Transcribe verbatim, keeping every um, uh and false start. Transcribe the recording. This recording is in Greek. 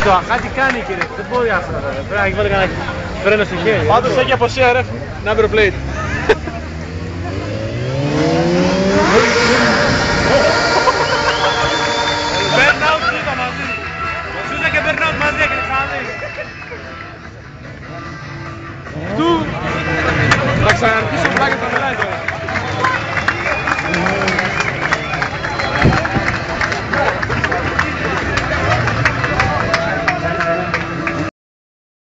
Το κάτι κάνει κύριε, δεν μπορεί αυτό. Πρέπει να έχει βάλει κανένα φρένο στη χέρι. Πάντως έχει από σι αρ εφ number plate. Burnout ζούτα μαζί. Ζούτα και burnout μαζί και χάδι. Του... Θα ξαναρχίσω